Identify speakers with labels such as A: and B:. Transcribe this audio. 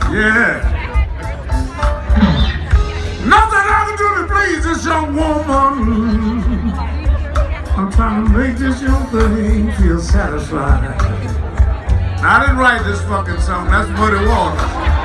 A: Yeah. Nothing I can do to please this young woman. I'm trying to make this young thing feel satisfied. I didn't write this fucking song, that's what it was.